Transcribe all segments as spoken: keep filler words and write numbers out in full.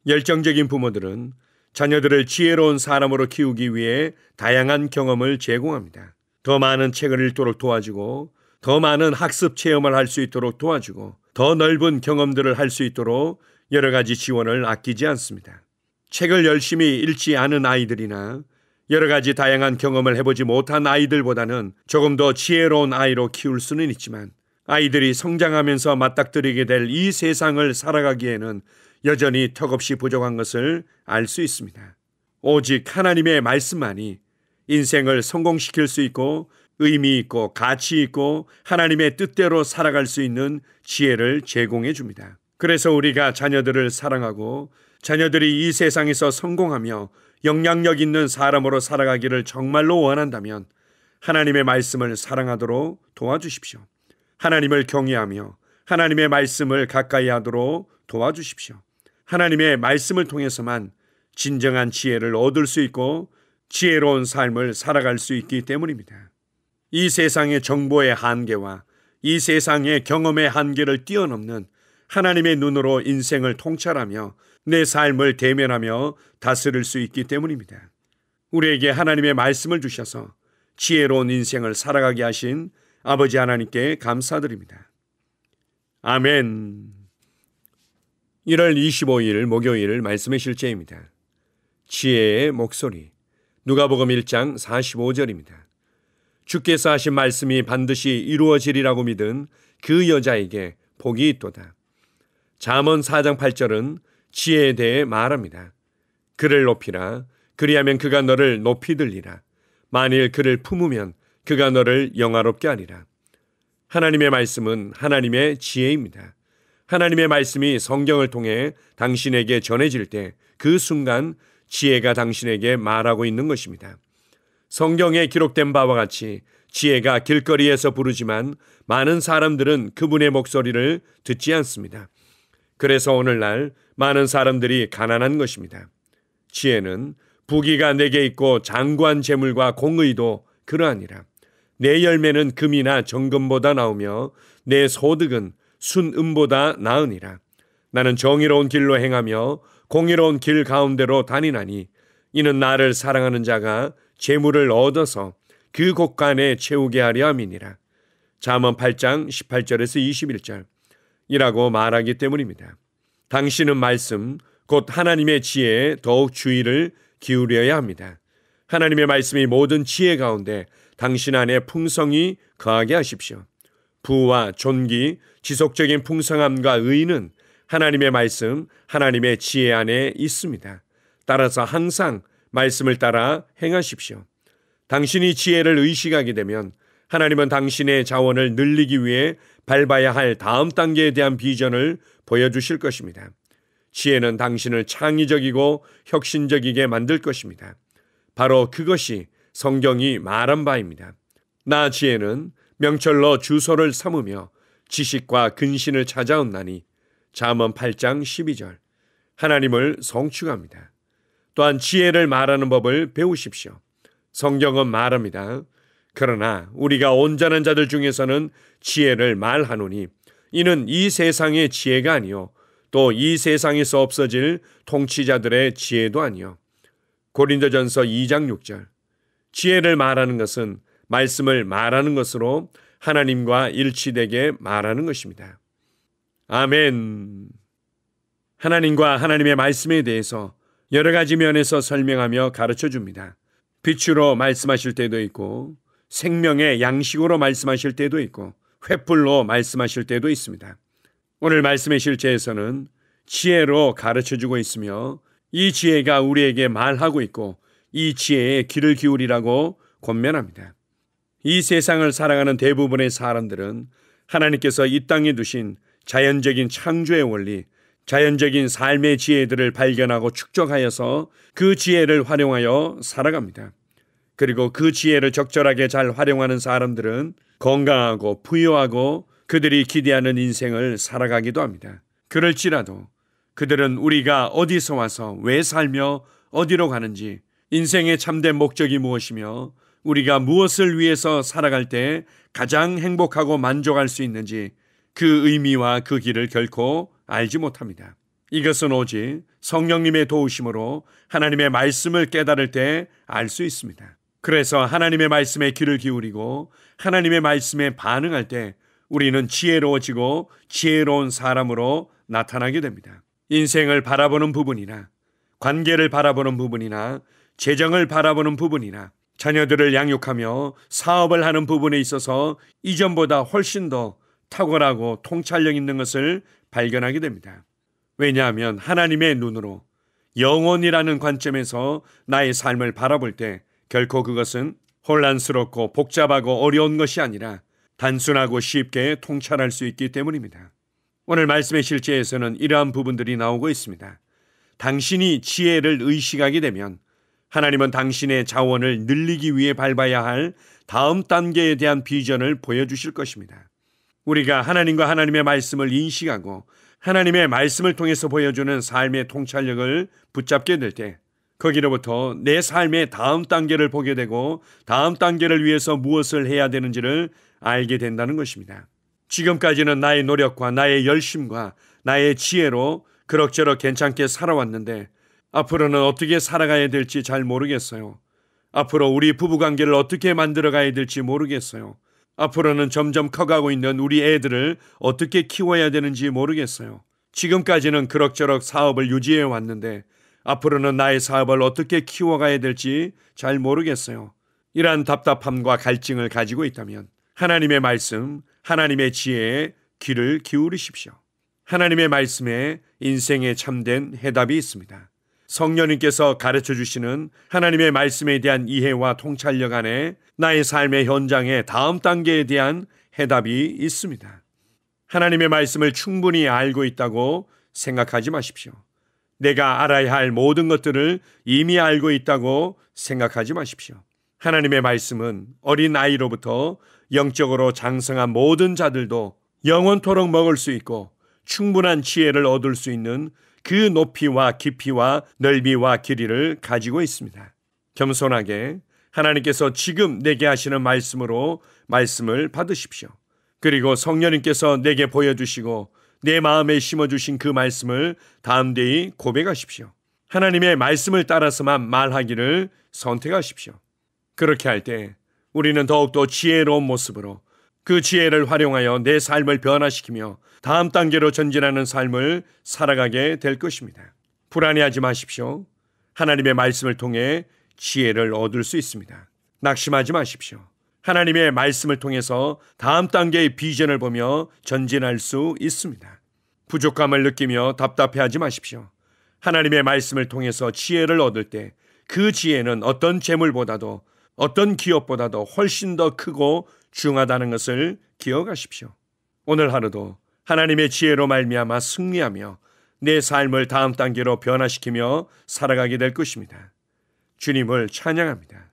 열정적인 부모들은 자녀들을 지혜로운 사람으로 키우기 위해 다양한 경험을 제공합니다. 더 많은 책을 읽도록 도와주고, 더 많은 학습 체험을 할 수 있도록 도와주고, 더 넓은 경험들을 할 수 있도록 여러 가지 지원을 아끼지 않습니다. 책을 열심히 읽지 않은 아이들이나 여러 가지 다양한 경험을 해보지 못한 아이들보다는 조금 더 지혜로운 아이로 키울 수는 있지만, 아이들이 성장하면서 맞닥뜨리게 될 이 세상을 살아가기에는 여전히 턱없이 부족한 것을 알 수 있습니다. 오직 하나님의 말씀만이 인생을 성공시킬 수 있고 의미 있고 가치 있고 하나님의 뜻대로 살아갈 수 있는 지혜를 제공해 줍니다. 그래서 우리가 자녀들을 사랑하고 자녀들이 이 세상에서 성공하며 영향력 있는 사람으로 살아가기를 정말로 원한다면 하나님의 말씀을 사랑하도록 도와주십시오. 하나님을 경외하며 하나님의 말씀을 가까이 하도록 도와주십시오. 하나님의 말씀을 통해서만 진정한 지혜를 얻을 수 있고 지혜로운 삶을 살아갈 수 있기 때문입니다. 이 세상의 정보의 한계와 이 세상의 경험의 한계를 뛰어넘는 하나님의 눈으로 인생을 통찰하며 내 삶을 대면하며 다스릴 수 있기 때문입니다. 우리에게 하나님의 말씀을 주셔서 지혜로운 인생을 살아가게 하신 아버지 하나님께 감사드립니다. 아멘. 일월 이십오일 목요일 말씀의 실제입니다. 지혜의 목소리. 누가복음 일 장 사십오 절입니다. 주께서 하신 말씀이 반드시 이루어지리라고 믿은 그 여자에게 복이 있도다. 잠언 사 장 팔 절은 지혜에 대해 말합니다. 그를 높이라. 그리하면 그가 너를 높이 들리라. 만일 그를 품으면 그가 너를 영화롭게 하리라. 하나님의 말씀은 하나님의 지혜입니다. 하나님의 말씀이 성경을 통해 당신에게 전해질 때 그 순간 지혜가 당신에게 말하고 있는 것입니다. 성경에 기록된 바와 같이 지혜가 길거리에서 부르지만 많은 사람들은 그분의 목소리를 듣지 않습니다. 그래서 오늘날 많은 사람들이 가난한 것입니다. 지혜는 부귀가 내게 있고 장구한 재물과 공의도 그러하니라. 내 열매는 금이나 정금보다 나오며 내 소득은 순음보다 나으니라. 나는 정의로운 길로 행하며 공의로운 길 가운데로 다니나니 이는 나를 사랑하는 자가 재물을 얻어서 그 곳간에 채우게 하려 함이니라. 잠언 팔 장 십팔 절에서 이십일 절이라고 말하기 때문입니다. 당신은 말씀 곧 하나님의 지혜에 더욱 주의를 기울여야 합니다. 하나님의 말씀이 모든 지혜 가운데 당신 안에 풍성히 거하게 하십시오. 부와 존귀, 지속적인 풍성함과 의는 하나님의 말씀, 하나님의 지혜 안에 있습니다. 따라서 항상 말씀을 따라 행하십시오. 당신이 지혜를 의식하게 되면 하나님은 당신의 자원을 늘리기 위해 밟아야 할 다음 단계에 대한 비전을 보여주실 것입니다. 지혜는 당신을 창의적이고 혁신적이게 만들 것입니다. 바로 그것이 성경이 말한 바입니다. 나 지혜는 명철로 주소를 삼으며 지식과 근신을 찾아온나니 잠언 팔 장 십이 절. 하나님을 성취합니다. 또한 지혜를 말하는 법을 배우십시오. 성경은 말합니다. 그러나 우리가 온전한 자들 중에서는 지혜를 말하노니 이는 이 세상의 지혜가 아니요 또 이 세상에서 없어질 통치자들의 지혜도 아니요. 고린도전서 이 장 육 절. 지혜를 말하는 것은 말씀을 말하는 것으로 하나님과 일치되게 말하는 것입니다. 아멘. 하나님과 하나님의 말씀에 대해서 여러 가지 면에서 설명하며 가르쳐 줍니다. 빛으로 말씀하실 때도 있고 생명의 양식으로 말씀하실 때도 있고 횃불로 말씀하실 때도 있습니다. 오늘 말씀의 실제에서는 지혜로 가르쳐 주고 있으며 이 지혜가 우리에게 말하고 있고 이 지혜에 귀를 기울이라고 권면합니다. 이 세상을 살아가는 대부분의 사람들은 하나님께서 이 땅에 두신 자연적인 창조의 원리, 자연적인 삶의 지혜들을 발견하고 축적하여서 그 지혜를 활용하여 살아갑니다. 그리고 그 지혜를 적절하게 잘 활용하는 사람들은 건강하고 부유하고 그들이 기대하는 인생을 살아가기도 합니다. 그럴지라도 그들은 우리가 어디서 와서 왜 살며 어디로 가는지, 인생의 참된 목적이 무엇이며 우리가 무엇을 위해서 살아갈 때 가장 행복하고 만족할 수 있는지 그 의미와 그 길을 결코 알지 못합니다. 이것은 오직 성령님의 도우심으로 하나님의 말씀을 깨달을 때 알 수 있습니다. 그래서 하나님의 말씀에 귀를 기울이고 하나님의 말씀에 반응할 때 우리는 지혜로워지고 지혜로운 사람으로 나타나게 됩니다. 인생을 바라보는 부분이나 관계를 바라보는 부분이나 재정을 바라보는 부분이나 자녀들을 양육하며 사업을 하는 부분에 있어서 이전보다 훨씬 더 탁월하고 통찰력 있는 것을 발견하게 됩니다. 왜냐하면 하나님의 눈으로 영혼이라는 관점에서 나의 삶을 바라볼 때 결코 그것은 혼란스럽고 복잡하고 어려운 것이 아니라 단순하고 쉽게 통찰할 수 있기 때문입니다. 오늘 말씀의 실제에서는 이러한 부분들이 나오고 있습니다. 당신이 지혜를 의식하게 되면 하나님은 당신의 자원을 늘리기 위해 밟아야 할 다음 단계에 대한 비전을 보여주실 것입니다. 우리가 하나님과 하나님의 말씀을 인식하고 하나님의 말씀을 통해서 보여주는 삶의 통찰력을 붙잡게 될 때 거기로부터 내 삶의 다음 단계를 보게 되고 다음 단계를 위해서 무엇을 해야 되는지를 알게 된다는 것입니다. 지금까지는 나의 노력과 나의 열심과 나의 지혜로 그럭저럭 괜찮게 살아왔는데 앞으로는 어떻게 살아가야 될지 잘 모르겠어요. 앞으로 우리 부부관계를 어떻게 만들어가야 될지 모르겠어요. 앞으로는 점점 커가고 있는 우리 애들을 어떻게 키워야 되는지 모르겠어요. 지금까지는 그럭저럭 사업을 유지해 왔는데 앞으로는 나의 사업을 어떻게 키워가야 될지 잘 모르겠어요. 이러한 답답함과 갈증을 가지고 있다면 하나님의 말씀, 하나님의 지혜에 귀를 기울이십시오. 하나님의 말씀에 인생에 참된 해답이 있습니다. 성령님께서 가르쳐 주시는 하나님의 말씀에 대한 이해와 통찰력 안에 나의 삶의 현장에 다음 단계에 대한 해답이 있습니다. 하나님의 말씀을 충분히 알고 있다고 생각하지 마십시오. 내가 알아야 할 모든 것들을 이미 알고 있다고 생각하지 마십시오. 하나님의 말씀은 어린 아이로부터 영적으로 장성한 모든 자들도 영원토록 먹을 수 있고 충분한 지혜를 얻을 수 있는 그 높이와 깊이와 넓이와 길이를 가지고 있습니다. 겸손하게 하나님께서 지금 내게 하시는 말씀으로 말씀을 받으십시오. 그리고 성령님께서 내게 보여주시고 내 마음에 심어주신 그 말씀을 담대히 고백하십시오. 하나님의 말씀을 따라서만 말하기를 선택하십시오. 그렇게 할 때 우리는 더욱더 지혜로운 모습으로 그 지혜를 활용하여 내 삶을 변화시키며 다음 단계로 전진하는 삶을 살아가게 될 것입니다. 불안해하지 마십시오. 하나님의 말씀을 통해 지혜를 얻을 수 있습니다. 낙심하지 마십시오. 하나님의 말씀을 통해서 다음 단계의 비전을 보며 전진할 수 있습니다. 부족함을 느끼며 답답해하지 마십시오. 하나님의 말씀을 통해서 지혜를 얻을 때 그 지혜는 어떤 재물보다도 어떤 기업보다도 훨씬 더 크고 중하다는 것을 기억하십시오. 오늘 하루도 하나님의 지혜로 말미암아 승리하며 내 삶을 다음 단계로 변화시키며 살아가게 될 것입니다. 주님을 찬양합니다.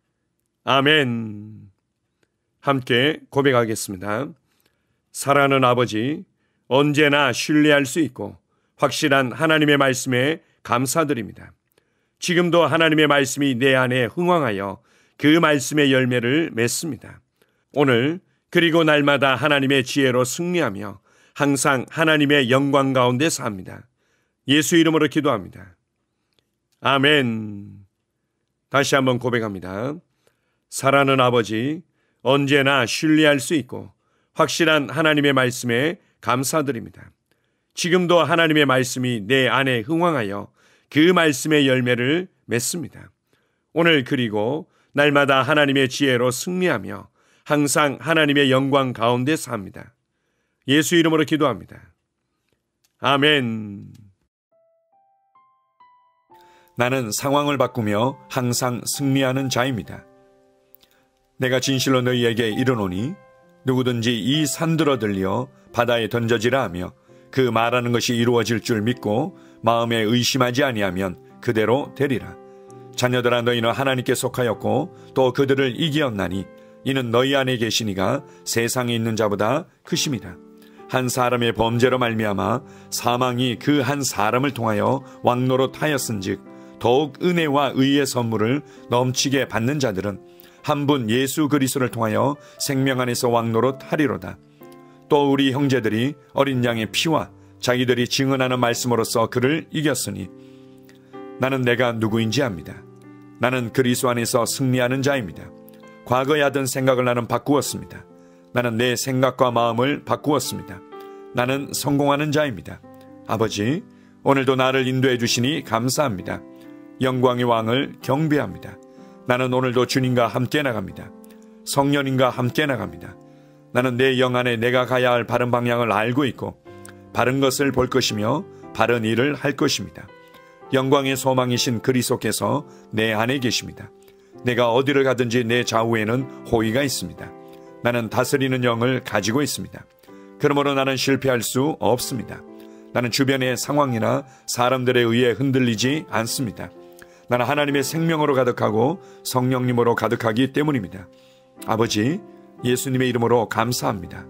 아멘. 함께 고백하겠습니다. 사랑하는 아버지, 언제나 신뢰할 수 있고 확실한 하나님의 말씀에 감사드립니다. 지금도 하나님의 말씀이 내 안에 흥황하여 그 말씀의 열매를 맺습니다. 오늘 그리고 날마다 하나님의 지혜로 승리하며 항상 하나님의 영광 가운데 삽니다. 예수 이름으로 기도합니다. 아멘. 다시 한번 고백합니다. 사랑하는 아버지, 언제나 신뢰할 수 있고 확실한 하나님의 말씀에 감사드립니다. 지금도 하나님의 말씀이 내 안에 흥황하여 그 말씀의 열매를 맺습니다. 오늘 그리고 날마다 하나님의 지혜로 승리하며 항상 하나님의 영광 가운데 삽니다. 예수 이름으로 기도합니다. 아멘. 나는 상황을 바꾸며 항상 승리하는 자입니다. 내가 진실로 너희에게 이르노니 누구든지 이 산들어 들려 바다에 던져지라 하며 그 말하는 것이 이루어질 줄 믿고 마음에 의심하지 아니하면 그대로 되리라. 자녀들아, 너희는 하나님께 속하였고 또 그들을 이기었나니 이는 너희 안에 계시니가 세상에 있는 자보다 크심이라. 한 사람의 범죄로 말미암아 사망이 그 한 사람을 통하여 왕노릇하였은즉 더욱 은혜와 의의 선물을 넘치게 받는 자들은 한 분 예수 그리스도를 통하여 생명 안에서 왕노릇하리로다. 또 우리 형제들이 어린 양의 피와 자기들이 증언하는 말씀으로써 그를 이겼으니 나는 내가 누구인지 압니다. 나는 그리스도 안에서 승리하는 자입니다. 과거에 하던 생각을 나는 바꾸었습니다. 나는 내 생각과 마음을 바꾸었습니다. 나는 성공하는 자입니다. 아버지, 오늘도 나를 인도해 주시니 감사합니다. 영광의 왕을 경배합니다. 나는 오늘도 주님과 함께 나갑니다. 성령님과 함께 나갑니다. 나는 내 영 안에 내가 가야 할 바른 방향을 알고 있고 바른 것을 볼 것이며 바른 일을 할 것입니다. 영광의 소망이신 그리스도께서 내 안에 계십니다. 내가 어디를 가든지 내 좌우에는 호의가 있습니다. 나는 다스리는 영을 가지고 있습니다. 그러므로 나는 실패할 수 없습니다. 나는 주변의 상황이나 사람들에 의해 흔들리지 않습니다. 나는 하나님의 생명으로 가득하고 성령님으로 가득하기 때문입니다. 아버지, 예수님의 이름으로 감사합니다.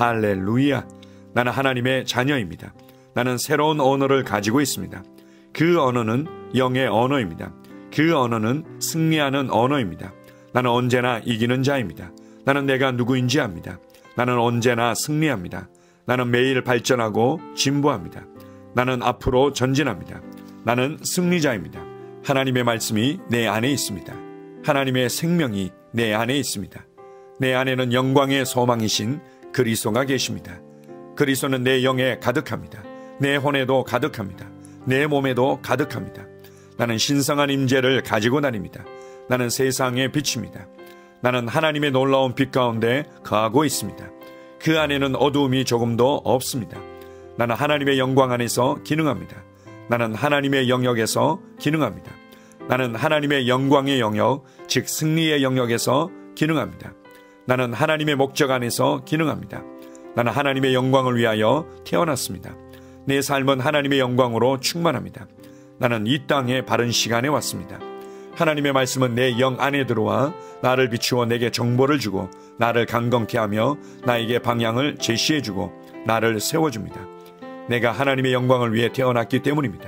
할렐루야. 나는 하나님의 자녀입니다. 나는 새로운 언어를 가지고 있습니다. 그 언어는 영의 언어입니다. 그 언어는 승리하는 언어입니다. 나는 언제나 이기는 자입니다. 나는 내가 누구인지 압니다. 나는 언제나 승리합니다. 나는 매일 발전하고 진보합니다. 나는 앞으로 전진합니다. 나는 승리자입니다. 하나님의 말씀이 내 안에 있습니다. 하나님의 생명이 내 안에 있습니다. 내 안에는 영광의 소망이신 그리스도가 계십니다. 그리스도는 내 영에 가득합니다. 내 혼에도 가득합니다. 내 몸에도 가득합니다. 나는 신성한 임재를 가지고 다닙니다. 나는 세상의 빛입니다. 나는 하나님의 놀라운 빛 가운데 거하고 있습니다. 그 안에는 어두움이 조금도 없습니다. 나는 하나님의 영광 안에서 기능합니다. 나는 하나님의 영역에서 기능합니다. 나는 하나님의 영광의 영역, 즉 승리의 영역에서 기능합니다. 나는 하나님의 목적 안에서 기능합니다. 나는 하나님의 영광을 위하여 태어났습니다. 내 삶은 하나님의 영광으로 충만합니다. 나는 이 땅에 바른 시간에 왔습니다. 하나님의 말씀은 내 영 안에 들어와 나를 비추어 내게 정보를 주고 나를 강건케 하며 나에게 방향을 제시해주고 나를 세워줍니다. 내가 하나님의 영광을 위해 태어났기 때문입니다.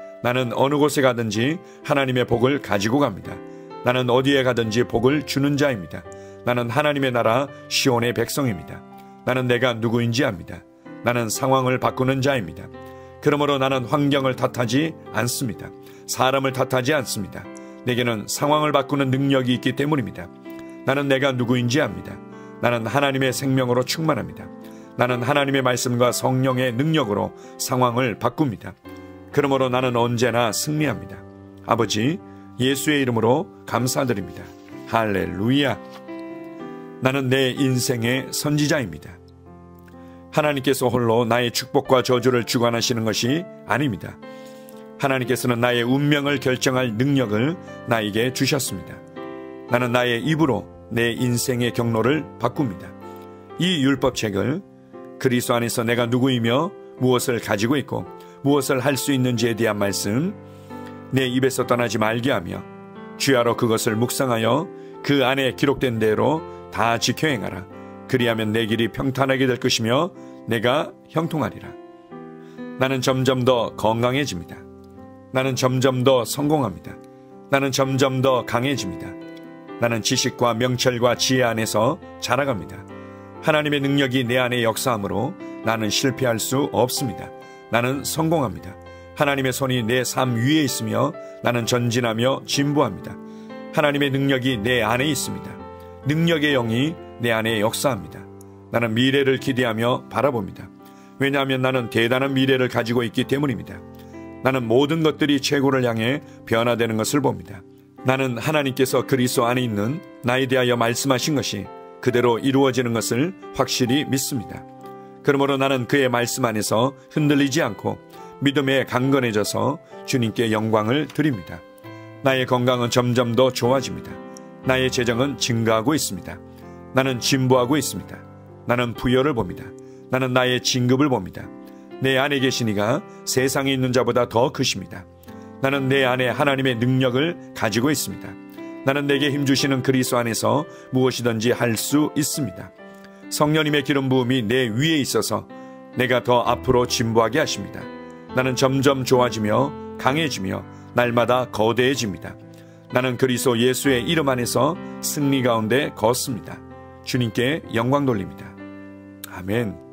나는 어느 곳에 가든지 하나님의 복을 가지고 갑니다. 나는 어디에 가든지 복을 주는 자입니다. 나는 하나님의 나라 시온의 백성입니다. 나는 내가 누구인지 압니다. 나는 상황을 바꾸는 자입니다. 그러므로 나는 환경을 탓하지 않습니다. 사람을 탓하지 않습니다. 내게는 상황을 바꾸는 능력이 있기 때문입니다. 나는 내가 누구인지 압니다. 나는 하나님의 생명으로 충만합니다. 나는 하나님의 말씀과 성령의 능력으로 상황을 바꿉니다. 그러므로 나는 언제나 승리합니다. 아버지, 예수의 이름으로 감사드립니다. 할렐루야. 나는 내 인생의 선지자입니다. 하나님께서 홀로 나의 축복과 저주를 주관하시는 것이 아닙니다. 하나님께서는 나의 운명을 결정할 능력을 나에게 주셨습니다. 나는 나의 입으로 내 인생의 경로를 바꿉니다. 이 율법책을 그리스도 안에서 내가 누구이며 무엇을 가지고 있고 무엇을 할 수 있는지에 대한 말씀 내 입에서 떠나지 말게 하며 주야로 그것을 묵상하여 그 안에 기록된 대로 다 지켜 행하라. 그리하면 내 길이 평탄하게 될 것이며 내가 형통하리라. 나는 점점 더 건강해집니다. 나는 점점 더 성공합니다. 나는 점점 더 강해집니다. 나는 지식과 명철과 지혜 안에서 자라갑니다. 하나님의 능력이 내 안에 역사하므로 나는 실패할 수 없습니다. 나는 성공합니다. 하나님의 손이 내 삶 위에 있으며 나는 전진하며 진보합니다. 하나님의 능력이 내 안에 있습니다. 능력의 영이 내 안에 역사합니다. 나는 미래를 기대하며 바라봅니다. 왜냐하면 나는 대단한 미래를 가지고 있기 때문입니다. 나는 모든 것들이 최고를 향해 변화되는 것을 봅니다. 나는 하나님께서 그리스도 안에 있는 나에 대하여 말씀하신 것이 그대로 이루어지는 것을 확실히 믿습니다. 그러므로 나는 그의 말씀 안에서 흔들리지 않고 믿음에 강건해져서 주님께 영광을 드립니다. 나의 건강은 점점 더 좋아집니다. 나의 재정은 증가하고 있습니다. 나는 진보하고 있습니다. 나는 부여를 봅니다. 나는 나의 진급을 봅니다. 내 안에 계신 이가 세상에 있는 자보다 더 크십니다. 나는 내 안에 하나님의 능력을 가지고 있습니다. 나는 내게 힘주시는 그리스도 안에서 무엇이든지 할 수 있습니다. 성령님의 기름 부음이 내 위에 있어서 내가 더 앞으로 진보하게 하십니다. 나는 점점 좋아지며 강해지며 날마다 거대해집니다. 나는 그리스도 예수의 이름 안에서 승리 가운데 걷습니다. 주님께 영광 돌립니다. 아멘.